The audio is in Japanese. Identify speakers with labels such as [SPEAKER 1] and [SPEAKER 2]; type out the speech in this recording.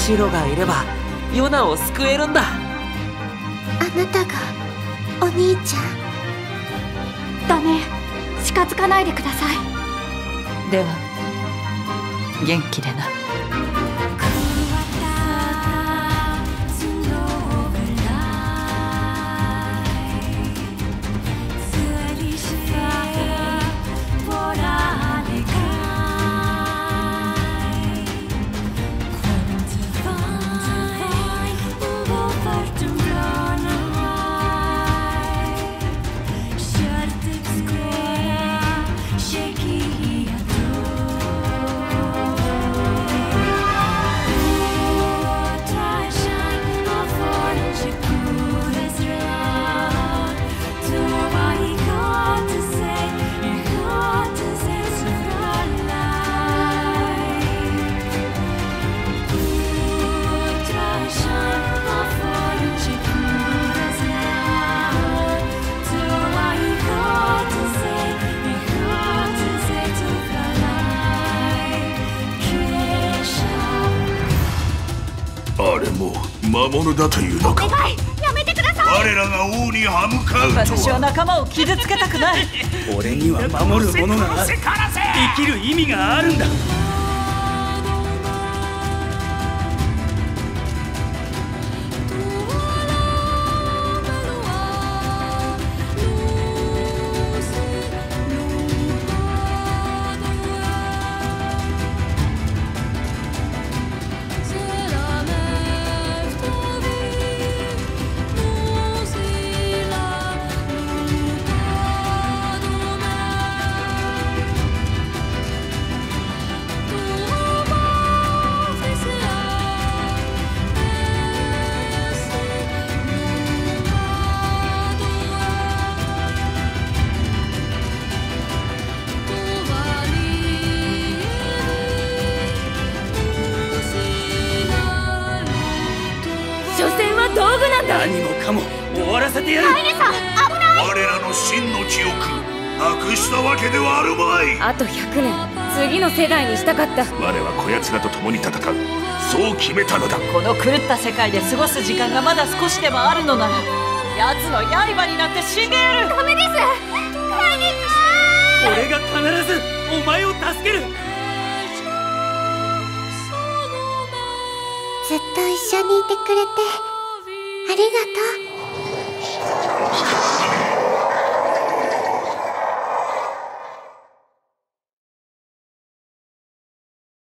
[SPEAKER 1] シロがいればヨナを救えるんだ。
[SPEAKER 2] あなたがお兄ちゃん。
[SPEAKER 3] ダメ、近づかないでください。
[SPEAKER 4] では元気でな。
[SPEAKER 5] あれも魔物だというのか。
[SPEAKER 3] お願い、やめてください。
[SPEAKER 5] 我らが王に歯向かうとは。
[SPEAKER 4] 私は仲間を傷つけたくない。
[SPEAKER 6] 俺には守るものがある。生きる意味があるんだ。
[SPEAKER 3] 所詮は道具なんだ。
[SPEAKER 6] 何もかも終わらせてやる。
[SPEAKER 3] カイネさん、危ない。
[SPEAKER 5] 我らの真の記憶なくしたわけではあるまい。
[SPEAKER 3] あと100年次の世代にしたかった。
[SPEAKER 5] 我はこやつらと共に戦う、そう決めたのだ。
[SPEAKER 4] この狂った世界で過ごす時間がまだ少しでもあるのなら、奴の刃になって死んでやる。
[SPEAKER 3] ダメです、カイネさん。
[SPEAKER 6] 俺が必ずお前を助ける。
[SPEAKER 2] ずっと一緒にいてくれてありがとう。